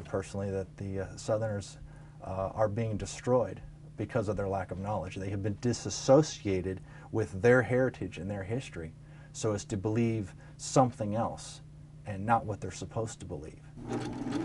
believe personally that the Southerners are being destroyed because of their lack of knowledge. They have been disassociated with their heritage and their history so as to believe something else and not what they're supposed to believe.